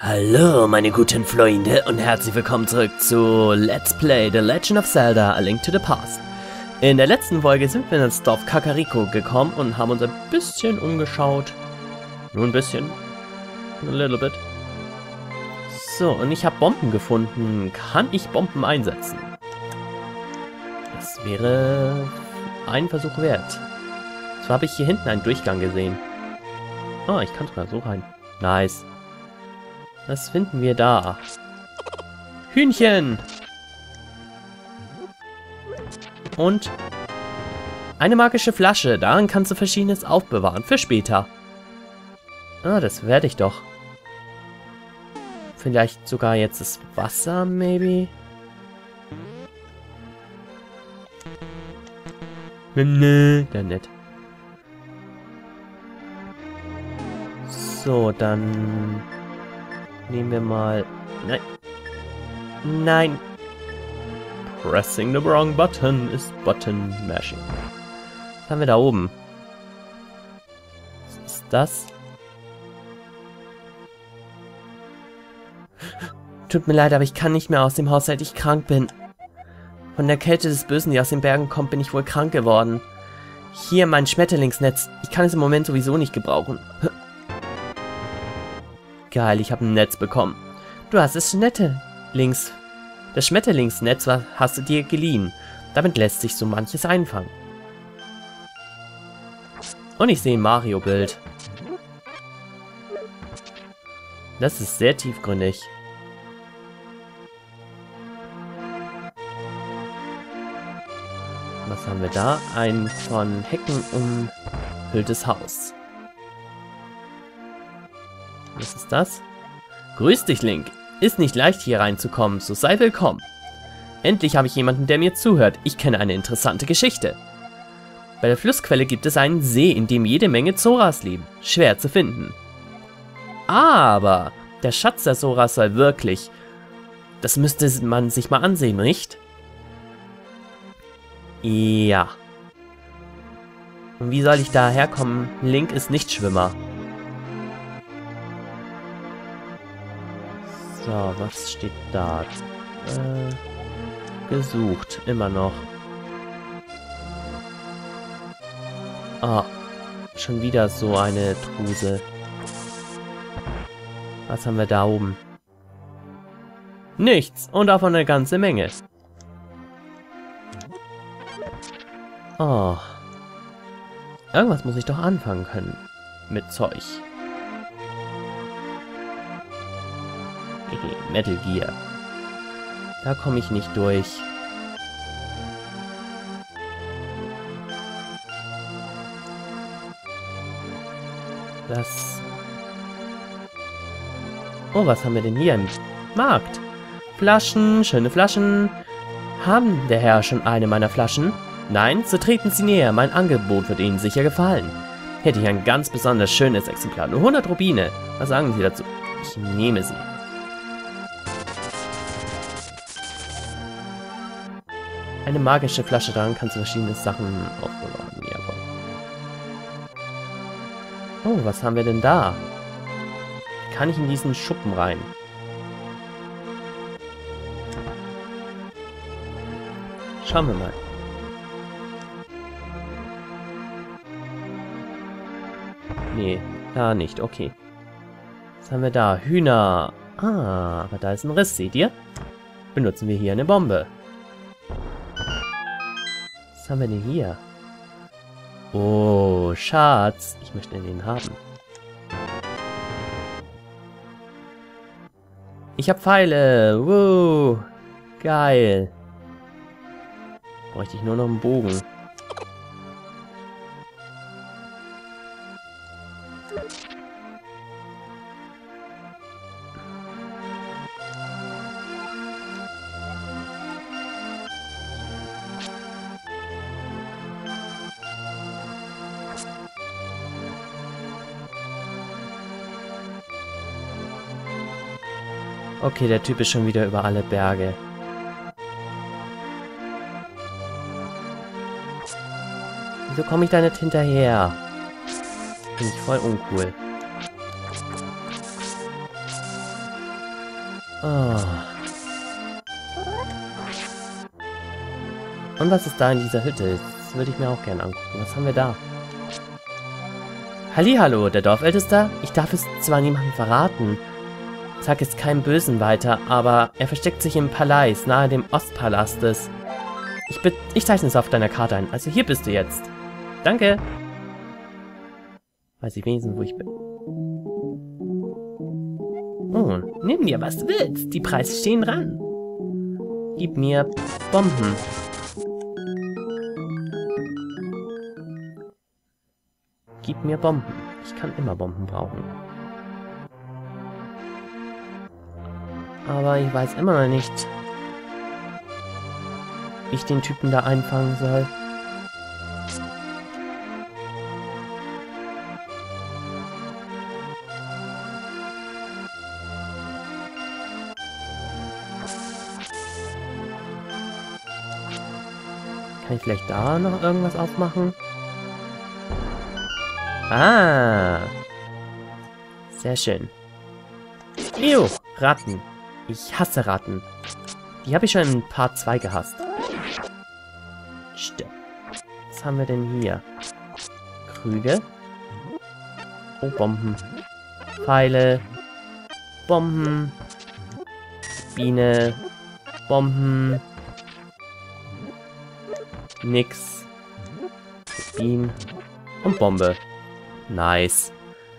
Hallo meine guten Freunde und herzlich willkommen zurück zu Let's Play The Legend of Zelda A Link to the Past. In der letzten Folge sind wir ins Dorf Kakariko gekommen und haben uns ein bisschen umgeschaut. Nur ein bisschen. A little bit. So, und ich habe Bomben gefunden. Kann ich Bomben einsetzen? Das wäre ein Versuch wert. So habe ich hier hinten einen Durchgang gesehen. Ah, ich kann sogar so rein. Nice. Was finden wir da? Hühnchen! Und eine magische Flasche. Darin kannst du Verschiedenes aufbewahren. Für später. Ah, das werde ich doch. Vielleicht sogar jetzt das Wasser, maybe? Nö, der nett. So, dann nehmen wir mal... Nein. Nein. Pressing the wrong button is button mashing. Was haben wir da oben? Was ist das? Tut mir leid, aber ich kann nicht mehr aus dem Haus, seit ich krank bin. Von der Kälte des Bösen, die aus den Bergen kommt, bin ich wohl krank geworden. Hier mein Schmetterlingsnetz. Ich kann es im Moment sowieso nicht gebrauchen. Geil, ich habe ein Netz bekommen. Du hast das Schmetterlingsnetz hast du dir geliehen. Damit lässt sich so manches einfangen. Und ich sehe ein Mario-Bild. Das ist sehr tiefgründig. Was haben wir da? Ein von Hecken umhülltes Haus. Was ist das? Grüß dich, Link. Ist nicht leicht, hier reinzukommen, so sei willkommen. Endlich habe ich jemanden, der mir zuhört. Ich kenne eine interessante Geschichte. Bei der Flussquelle gibt es einen See, in dem jede Menge Zoras leben. Schwer zu finden. Aber der Schatz der Zoras soll wirklich... Das müsste man sich mal ansehen, nicht? Ja. Und wie soll ich da herkommen? Link ist nicht Schwimmer. So, was steht da? Gesucht, immer noch. Ah, schon wieder so eine Truse. Was haben wir da oben? Nichts und davon eine ganze Menge. Oh. Irgendwas muss ich doch anfangen können mit Zeug. Metal Gear. Da komme ich nicht durch. Das... Oh, was haben wir denn hier im Markt? Flaschen, schöne Flaschen. Haben der Herr schon eine meiner Flaschen? Nein, so treten Sie näher. Mein Angebot wird Ihnen sicher gefallen. Hätte ich ein ganz besonders schönes Exemplar. Nur 100 Rubine. Was sagen Sie dazu? Ich nehme sie. Eine magische Flasche, daran kannst du verschiedene Sachen aufbewahren. Jawohl. Oh, was haben wir denn da? Kann ich in diesen Schuppen rein? Schauen wir mal. Nee, da nicht. Okay. Was haben wir da? Hühner. Ah, aber da ist ein Riss, seht ihr? Benutzen wir hier eine Bombe. Was haben wir denn hier? Oh, Schatz. Ich möchte den haben. Ich habe Pfeile. Wow. Geil. Bräuchte ich nur noch einen Bogen. Okay, der Typ ist schon wieder über alle Berge. Wieso komme ich da nicht hinterher? Finde ich voll uncool. Oh. Und was ist da in dieser Hütte? Das würde ich mir auch gerne angucken. Was haben wir da? Hallihallo, der Dorfältester? Ich darf es zwar niemandem verraten. Sag es keinem Bösen weiter, aber er versteckt sich im Palais, nahe dem Ostpalastes. Ich zeichne es auf deiner Karte ein. Also hier bist du jetzt. Danke. Weiß ich wenigstens, wo ich bin. Oh, nimm dir, was du willst. Die Preise stehen ran. Gib mir Bomben. Gib mir Bomben. Ich kann immer Bomben brauchen. Aber ich weiß immer noch nicht, wie ich den Typen da einfangen soll. Kann ich vielleicht da noch irgendwas aufmachen? Ah! Sehr schön. Ew, Ratten. Ich hasse Ratten. Die habe ich schon in Part 2 gehasst. Stimmt. Was haben wir denn hier? Krüge. Oh, Bomben. Pfeile. Bomben. Biene. Bomben. Nix. Bienen. Und Bombe. Nice.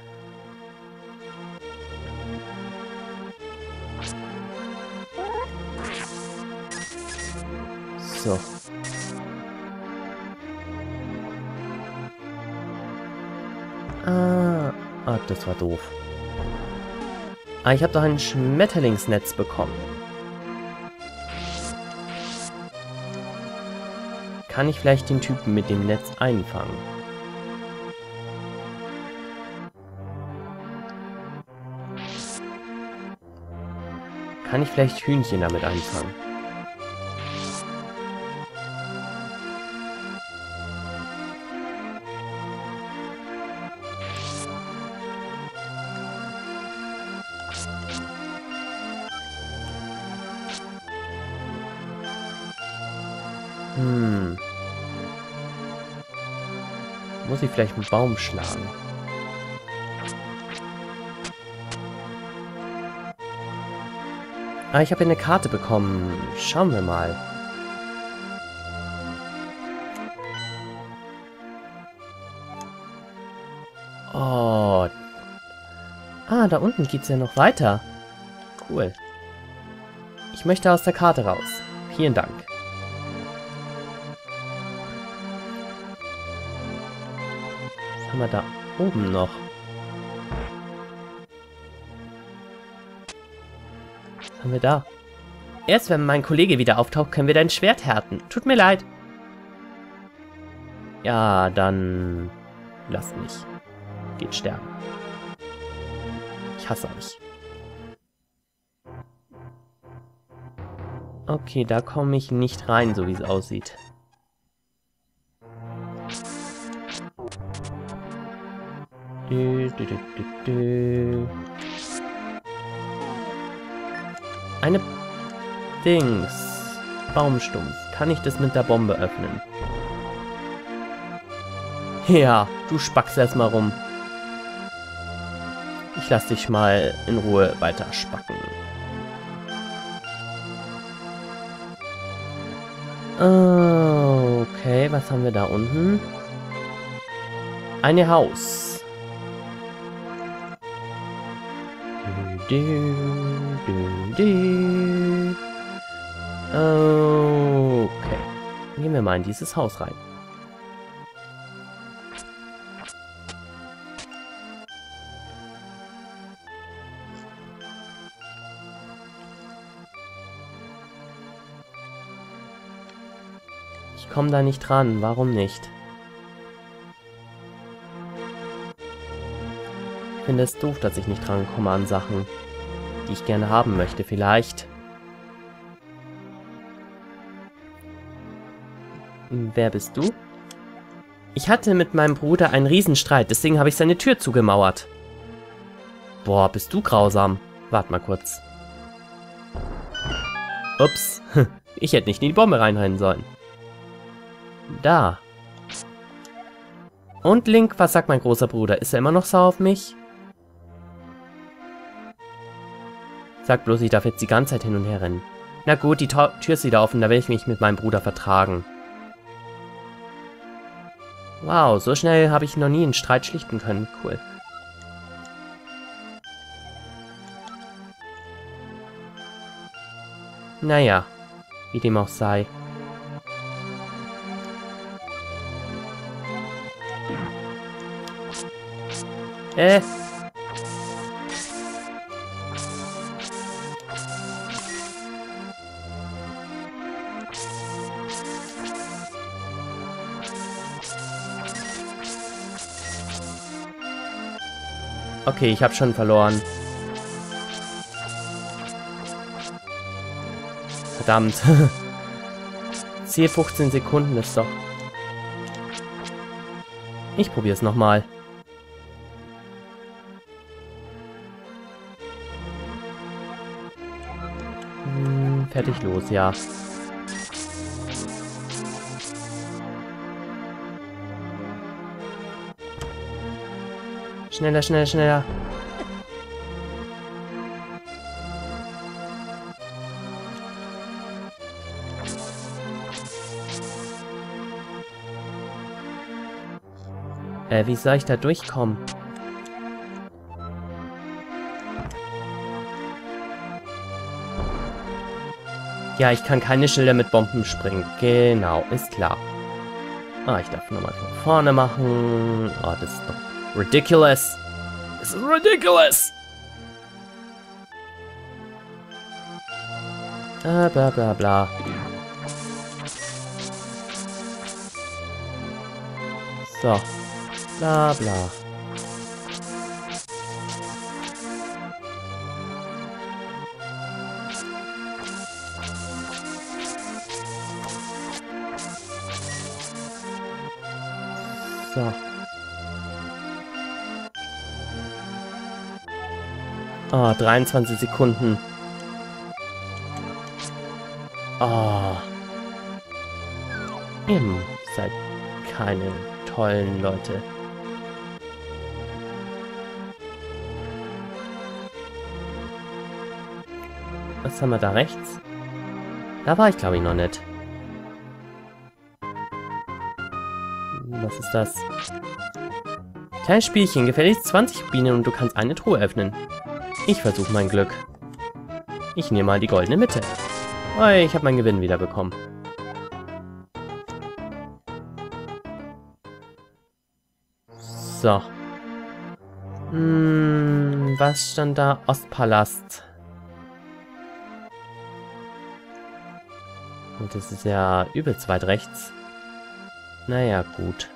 So. Ah, das war doof. Ah, ich habe doch ein Schmetterlingsnetz bekommen. Kann ich vielleicht den Typen mit dem Netz einfangen? Kann ich vielleicht Hühnchen damit einfangen? Muss ich vielleicht einen Baum schlagen? Ah, ich habe eine Karte bekommen. Schauen wir mal. Oh. Ah, da unten geht's ja noch weiter. Cool. Ich möchte aus der Karte raus. Vielen Dank. Was haben wir da oben noch? Was haben wir da? Erst wenn mein Kollege wieder auftaucht, können wir dein Schwert härten. Tut mir leid. Ja, dann... Lass mich. Geht sterben. Ich hasse euch. Okay, da komme ich nicht rein, so wie es aussieht. Eine Dings. Baumstumpf. Kann ich das mit der Bombe öffnen? Ja, du spackst erstmal rum. Ich lass dich mal in Ruhe weiter spacken. Okay, was haben wir da unten? Ein Haus. Okay. Gehen wir mal in dieses Haus rein. Ich komme da nicht ran. Warum nicht? Ich finde es doof, dass ich nicht rankomme an Sachen, die ich gerne haben möchte. Vielleicht. Wer bist du? Ich hatte mit meinem Bruder einen Riesenstreit, deswegen habe ich seine Tür zugemauert. Boah, bist du grausam. Warte mal kurz. Ups. Ich hätte nicht in die Bombe reinrennen sollen. Da. Und Link, was sagt mein großer Bruder? Ist er immer noch sauer auf mich? Sag bloß, ich darf jetzt die ganze Zeit hin und her rennen. Na gut, die Tür ist wieder offen, da will ich mich mit meinem Bruder vertragen. Wow, so schnell habe ich noch nie einen Streit schlichten können. Cool. Naja, wie dem auch sei. Okay, ich habe schon verloren. Verdammt. Ziel 15 Sekunden ist doch. Ich probiere es nochmal. Fertig los, ja. Schneller, schneller, schneller. Wie soll ich da durchkommen? Ja, ich kann keine Schilder mit Bomben springen. Genau, ist klar. Ah, ich darf nochmal von vorne machen. Oh, das ist doch ridiculous. Das ist ridiculous. Bla bla bla. So. Bla bla. So. Oh, 23 Sekunden. Oh. Ihr seid keine tollen Leute. Was haben wir da rechts? Da war ich, glaube ich, noch nicht. Was ist das? Kleines Spielchen, gefälligst 20 Bienen und du kannst eine Truhe öffnen. Ich versuche mein Glück. Ich nehme mal die goldene Mitte. Oh, ich habe meinen Gewinn wieder bekommen. So. Was stand da? Ostpalast. Und das ist ja übelst weit rechts. Naja, gut.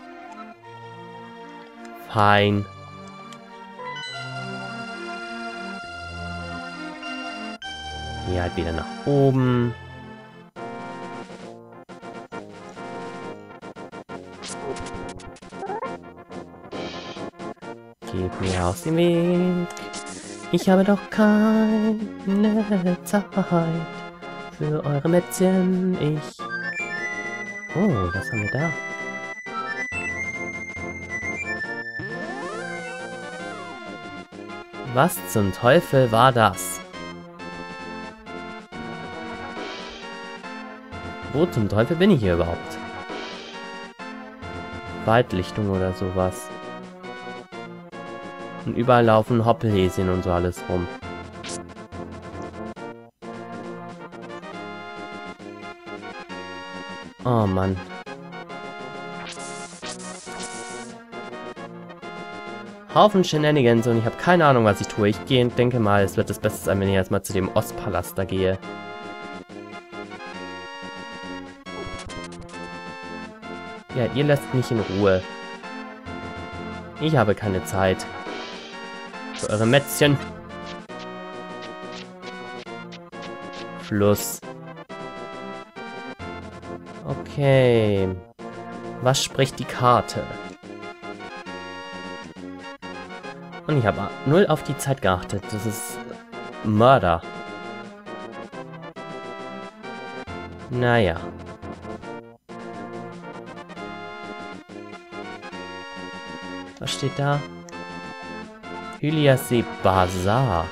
Fein. Hier halt wieder nach oben. Geht mir aus dem Weg. Ich habe doch keine Zeit für eure Mätzchen. Oh, was haben wir da? Was zum Teufel war das? Wo zum Teufel bin ich hier überhaupt? Waldlichtung oder sowas. Und überall laufen Hoppelhäschen und so alles rum. Oh Mann. Haufen Shenanigans und ich habe keine Ahnung, was ich tue. Ich gehe und denke mal, es wird das Beste sein, wenn ich erstmal zu dem Ostpalast da gehe. Ja, ihr lasst mich in Ruhe. Ich habe keine Zeit. Für eure Mätzchen. Fluss. Okay. Was spricht die Karte? Und ich habe 0 auf die Zeit geachtet. Das ist Mörder. Naja. Was steht da? Hyliasee Bazaar.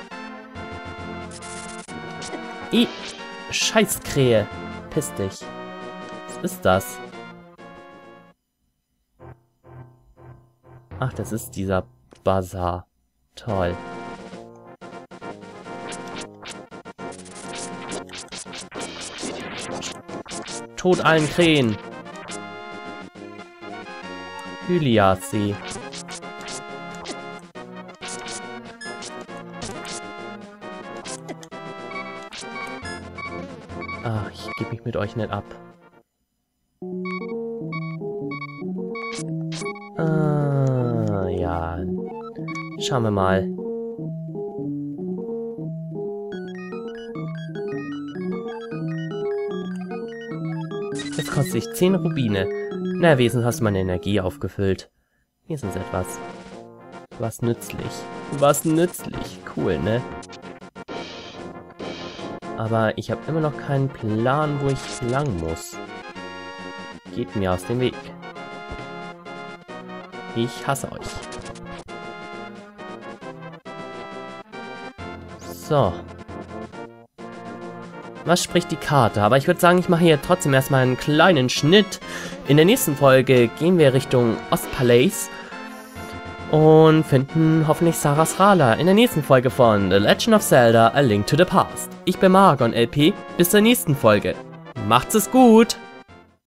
Scheißkrähe. Piss dich. Was ist das? Ach, das ist dieser Bazar. Toll. Tod allen Krähen. Hyliasee. Ach, ich gebe mich mit euch nicht ab. Ja. Schauen wir mal. Jetzt kostet ich 10 Rubine. Na, wenigstens hast du meine Energie aufgefüllt. Wenigstens etwas. Was nützlich. Was nützlich. Cool, ne? Aber ich habe immer noch keinen Plan, wo ich lang muss. Geht mir aus dem Weg. Ich hasse euch. So. Was spricht die Karte? Aber ich würde sagen, ich mache hier trotzdem erstmal einen kleinen Schnitt. In der nächsten Folge gehen wir Richtung Ostpalais und finden hoffentlich Sarasrala in der nächsten Folge von The Legend of Zelda: A Link to the Past. Ich bin Maragon LP. Bis zur nächsten Folge. Macht's es gut!